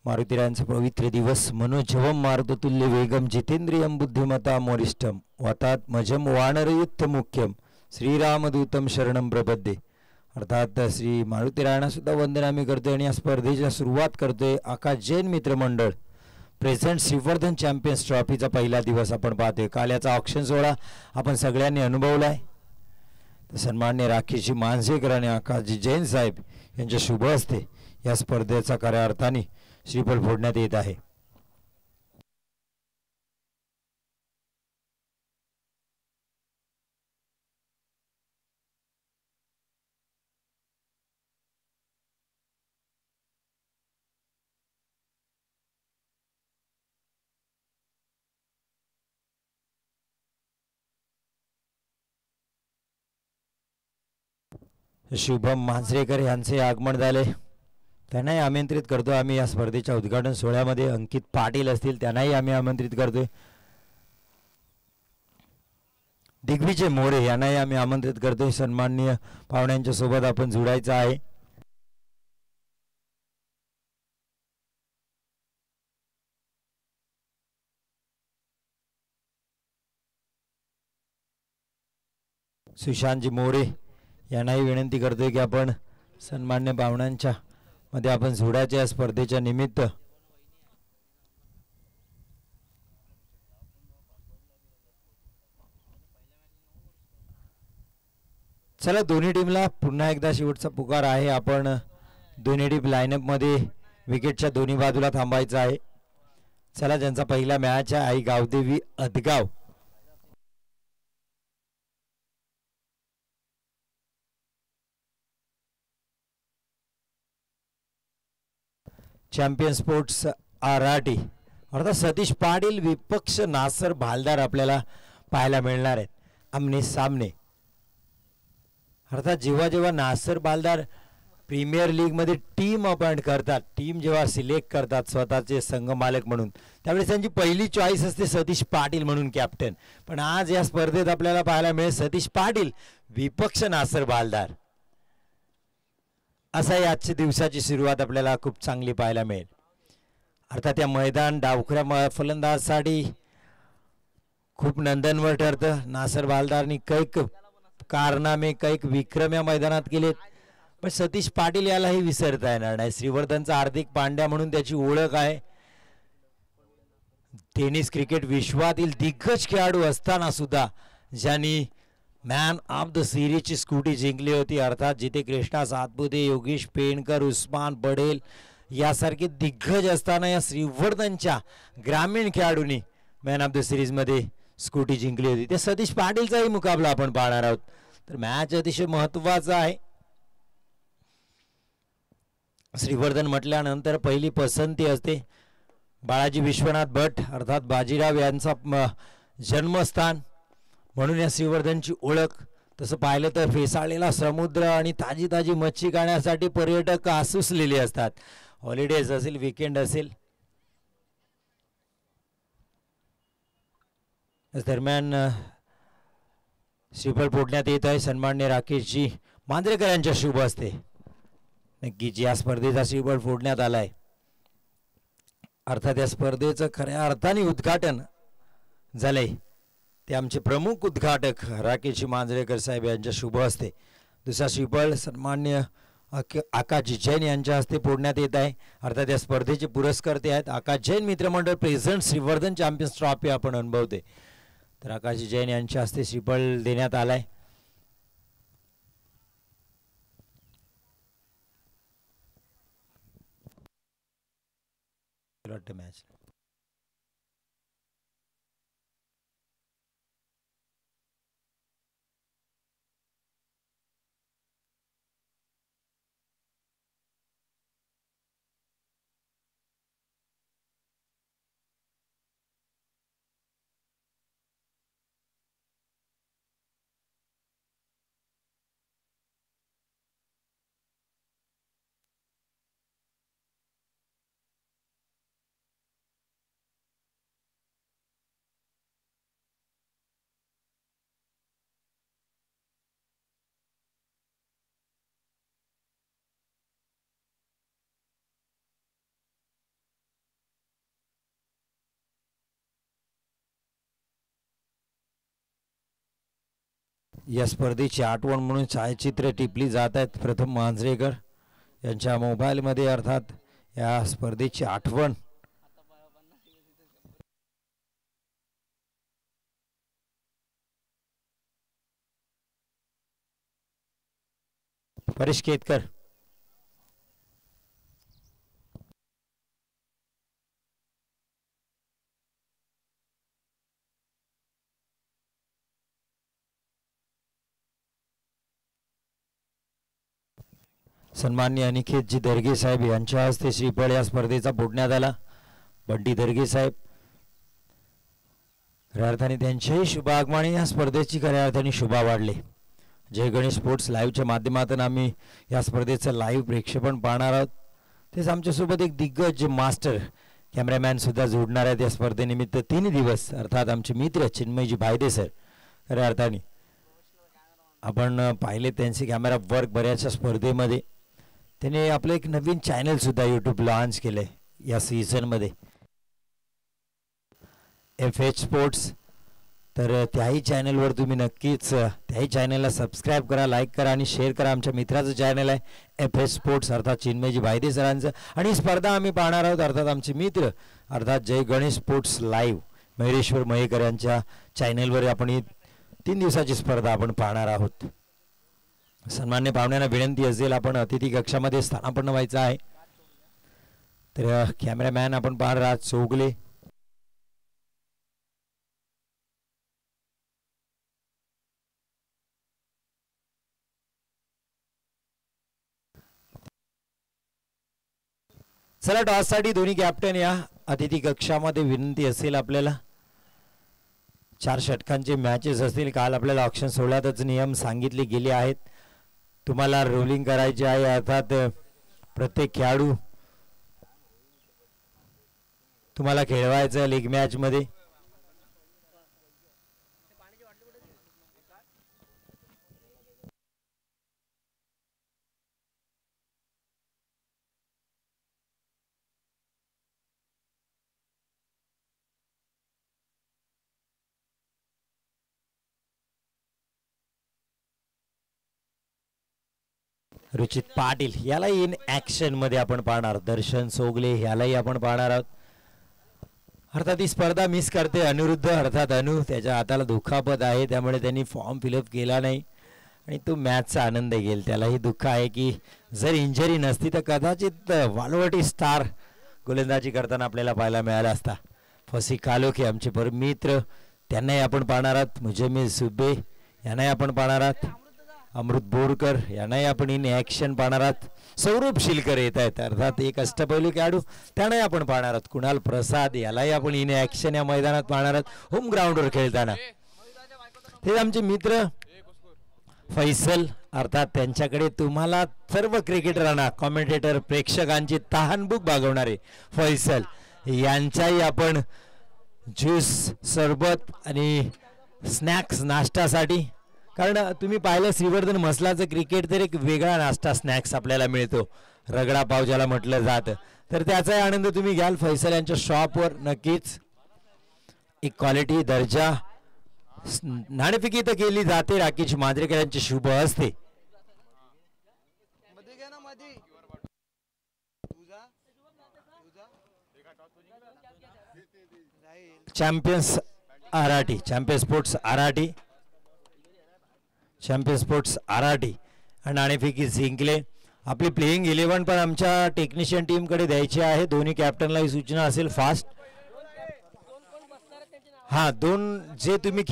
मारुतीरायांचा पवित्र दिवस. मनोजवम मारुततुल्य वेगम जितेंद्रियम बुद्धिमताम वरिष्ठम वातात मजम वानरयुक्त मुख्यम श्रीरामदूतम शरणम प्रपद्ये. अर्थात श्री मारुतीरायांना सुद्धा वंदन आम्ही करतोय आणि या स्पर्धेची सुरुवात करतोय. आकाश जैन मित्र मंडळ प्रेझेंट श्रीवर्धन चॅम्पियन्स ट्रॉफीचा पहिला दिवस आपण पाहतोय. काल याचा ऑक्शन सोहळा आपण सगळ्यांनी अनुभवलाय. सन्मान्य राखीजी मांजरेकर आणि आकाशजी जैन साहेब यांच्या शुभ हस्ते या स्पर्धेचा खऱ्या अर्थाने श्रीफळ फोडण्यात येत आहे. शुभम मांजरेकर यांचे आगमन झाले. त्यांनाही आमंत्रित करतो आम्ही या स्पर्धेच्या उद्घाटन सोहळ्यामध्ये. अंकित पाटील असतील त्यांनाही आम्ही आमंत्रित करतोय. दिग्विजय मोरे यांनाही आम्ही आमंत्रित करतोय. सन्माननीय पाहुण्यांच्या सोबत आपण जोडायचं आहे. सुशांतजी मोरे यांनाही विनंती करतोय की आपण सन्मान्य पाहुण्यांच्या मध्ये आपण जोडायच्या या स्पर्धेच्या निमित्त. चला दोन्ही टीमला पुन्हा एकदा शेवटचा पुकार आहे. आपण दोन्ही टीम लाईनअपमध्ये विकेटच्या दोन्ही बाजूला थांबायचं आहे. चला ज्यांचा पहिला मॅच आहे आई गावदेवी अदगाव. चॅम्पियन स्पोर्ट्स आराटी अर्थात सतीश पाटील विपक्ष नासर भालदार आपल्याला पाहायला मिळणार आहेत आमने सामने. अर्थात जेव्हा जेव्हा नासर भालदार प्रीमियर लीगमध्ये टीम अपॉइंट करतात, टीम जेव्हा सिलेक्ट करतात स्वतःचे संघ मालक म्हणून, त्यावेळेस त्यांची पहिली चॉईस असते सतीश पाटील म्हणून कॅप्टन. पण आज या स्पर्धेत आपल्याला पाहायला मिळेल सतीश पाटील विपक्ष नासर भालदार. असा आजच्या दिवसाची सुरुवात आपल्याला खूप चांगली पाहायला मिळेल. अर्थात या मैदान डावखऱ्या फलंदाजासाठी खूप नंदनवर ठरतं. नासर भालदारनी कैक कारनामे कैक विक्रम या मैदानात केलेत, पण सतीश पाटील यालाही विसरता येणार नाही. श्रीवर्धनचा हार्दिक पांड्या म्हणून त्याची ओळख आहे. टेनिस क्रिकेट विश्वातील दिग्गज खेळाडू असताना सुद्धा ज्यांनी मॅन ऑफ द सिरीजची स्कूटी जिंकली होती. अर्थात जिथे कृष्णा सातपुते, योगेश पेणकर, उस्मान पटेल यासारखे दिग्गज असताना या श्रीवर्धनच्या ग्रामीण खेळाडूंनी मॅन ऑफ द सिरीजमध्ये स्कूटी जिंकली होती. ते सतीश पाटीलचाही मुकाबला आपण पाहणार आहोत. तर मॅच अतिशय महत्त्वाचा आहे. श्रीवर्धन म्हटल्यानंतर पहिली पसंती असते बाळाजी विश्वनाथ भट अर्थात बाजीराव यांचा जन्मस्थान म्हणून या श्रीवर्धनची ओळख. तसं पाहिलं तर फेसाळलेला समुद्र आणि ताजी ताजी मच्छी खाण्यासाठी पर्यटक आसुसलेले असतात. हॉलिडेज असेल, वीकेंड असेल. दरम्यान श्रीफळ फोडण्यात येत आहे. सन्मान्य राकेशजी मांजरेकर यांच्या शुभ हस्ते नक्कीच या स्पर्धेचा श्रीफळ फोडण्यात आलाय. अर्थात या स्पर्धेचं खऱ्या अर्थाने उद्घाटन झालंय. ते आमचे प्रमुख उद्घाटक राकेशजी मांजरेकर साहेब यांच्या शुभ हस्ते. दुसरा श्रीफळ सन्मान्य आकाश जैन यांच्या हस्ते फोडण्यात येत आहे. अर्थात या स्पर्धेचे पुरस्कर्ते आहेत आकाश जैन मित्रमंडळ प्रेझेंट श्रीवर्धन चॅम्पियन्स ट्रॉफी आपण अनुभवते. तर आकाश जैन यांच्या हस्ते श्रीफळ देण्यात आलाय. मॅच या स्पर्धेची आठवण म्हणून छायाचित्र टिपली जात आहेत प्रथम मांजरेकर यांच्या मोबाईलमध्ये, अर्थात या स्पर्धेची आठवण. परेश केतकर सन्माननीय अनिकेतजी दर्गे साहेब यांच्या हस्ते श्रीफळ या स्पर्धेचा फोडण्यात आला. बंटी दर्गे साहेब खऱ्या अर्थाने त्यांच्याही शुभ आगमनाने या स्पर्धेची खऱ्या अर्थाने शुभा वाढले. जय गणेश स्पोर्ट्स लाईव्हच्या माध्यमातून आम्ही या स्पर्धेचं लाईव्ह प्रेक्षेपण पाहणार आहोत. तेच आमच्यासोबत एक दिग्गज मास्टर कॅमेरामॅन सुद्धा जोडणार आहेत या स्पर्धेनिमित्त 3 दिवस, अर्थात आमचे मित्र चिन्मयजी भायदे सर. खऱ्या अर्थाने आपण पाहिले त्यांचे कॅमेरा वर्क बऱ्याचशा स्पर्धेमध्ये. त्याने आपलं एक नवीन चॅनल सुद्धा यूट्यूब लॉन्च केलंय या सीझनमध्ये, FH स्पोर्ट्स. तर त्याही चॅनलवर तुम्ही नक्कीच त्याही चॅनलला सबस्क्राईब करा, लाईक करा आणि शेअर करा. आमच्या मित्राचं चॅनल आहे FH स्पोर्ट्स, अर्थात चिन्मयजी भायदे सरांचं. आणि ही स्पर्धा आम्ही पाहणार आहोत अर्थात आमचे मित्र अर्थात जय गणेश स्पोर्ट्स लाईव्ह मयुरेश्वर मयेकर यांच्या चॅनलवर आपण ही 3 दिवसाची स्पर्धा आपण पाहणार आहोत. सन्मान्य पाहुण्यांना विनंती असेल आपण अतिथी कक्षामध्ये स्थानापन्न व्हायचं आहे. तर कॅमेरामॅन आपण पाहणार आहात चौगले. चला टॉससाठी दोन्ही कॅप्टन या अतिथी कक्षामध्ये. विनंती असेल आपल्याला 4 षटकांचे मॅचेस असतील. काल आपल्याला ऑक्शन सोहळ्यातच नियम सांगितले गेले आहेत. तुम्हाला रोलिंग करायचे आहे, अर्थात प्रत्येक खेळाडू तुम्हाला खेळवायचं लीग मॅच मध्ये. रुचित पाटील याला इन ऍक्शन मध्ये आपण पाहणार. दर्शन सोगले यालाही आपण पाहणार आहोत. अर्थात ही स्पर्धा मिस करते अनिरुद्ध, अर्थात अनु. त्याच्या हाताला दुखापत आहे, त्यामुळे त्यांनी फॉर्म फिलअप केला नाही आणि तो मॅचचा आनंद घेईल. त्यालाही दुःख आहे की जर इंजरी नसती तर कदाचित वालवटी स्टार गोलंदाजी करताना आपल्याला पाहायला मिळाला असता. फसी कालोखे आमचे मित्र, त्यांनाही आपण पाहणार आहोत. मुजम्मिल सुबे यांनाही आपण पाहणार आहोत. अमृत बोरकर यांनाही आपण इन ऍक्शन पाहणार आहोत. सौरभ शिलकर येत आहेत, अर्थात एक अष्टपैलू खेळाडू, त्यांनाही आपण पाहणार आहोत. कुणाल प्रसाद यालाही आपण इन ऍक्शन या मैदानात पाहणार आहोत होम ग्राउंडवर खेळताना. ते आमचे मित्र फैसल, अर्थात त्यांच्याकडे तुम्हाला सर्व क्रिकेटरांना कॉमेंटेटर प्रेक्षकांची तहानभूक भागवणारे फैसल यांचाही आपण ज्यूस सरबत आणि स्नॅक्स नाश्त्यासाठी. कारण तुम्ही पाहिलं श्रीवर्धन मसलाचं क्रिकेट तर एक वेगळा नाश्ता स्नॅक्स आपल्याला मिळतो, रगडा पाव ज्याला म्हटलं जातं. तर त्याचाही आनंद तुम्ही घ्याल फैसल यांच्या शॉपवर. नक्कीच एक क्वालिटी दर्जा नाणेफेकी तर केली जाते. राकेश मांजरेकर यांचे शुभ हस्ते. Champions Arati, champion sports Arati, champion sports Arati नाणेफेकी जिंकले. आपली प्लेइंग 11 पण आमच्या टेक्निशियन टीम कडे द्यायची आहे. दोन्ही कॅप्टनला ही सूचना असेल फास्ट. हा 2 जे तुम्ही